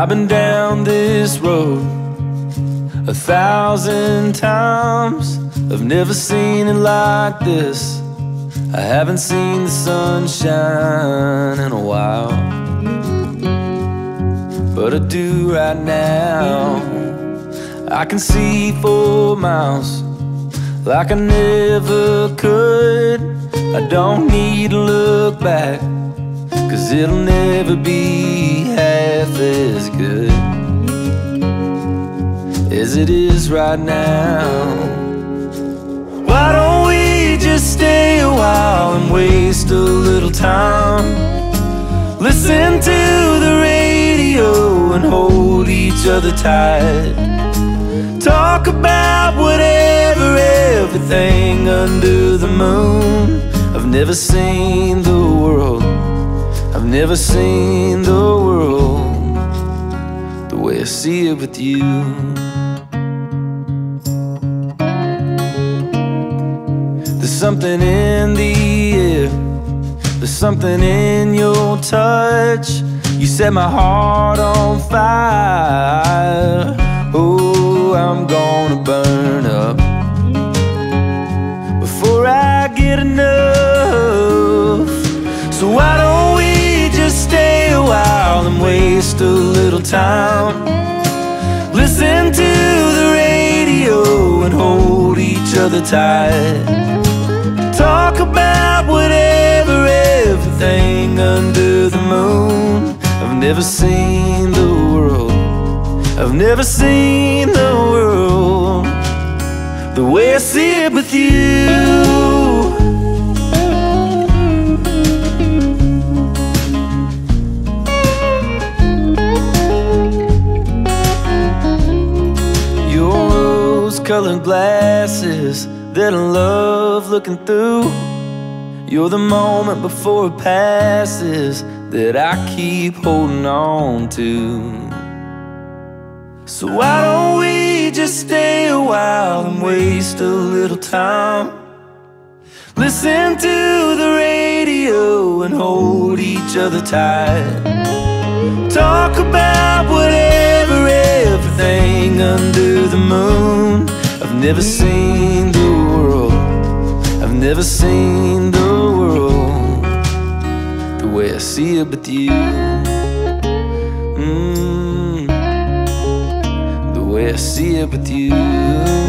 I've been down this road 1,000 times. I've never seen it like this. I haven't seen the sun shine in a while, but I do right now. I can see 4 miles like I never could. I don't need to look back, 'cause it'll never be half as good as it is right now. Why don't we just stay a while and waste a little time? Listen to the radio and hold each other tight. Talk about whatever, everything under the moon. I've never seen the world, I've never seen the world the way I see it with you. There's something in the air, there's something in your touch. You set my heart on fire. Oh, I'm gonna burn up before I get enough. So why don't we just stay a while and waste a little time? Listen to the radio and hold each other tight. Talk about whatever, everything under the moon. I've never seen the world, I've never seen the world the way I see it with you. Your rose-colored glasses that I love looking through. You're the moment before it passes that I keep holding on to. So why don't we just stay a while and waste a little time? Listen to the radio and hold each other tight. Talk about whatever, everything under the moon. I've never seen the world, I've never seen the world the way I see it with you. The way I see it with you.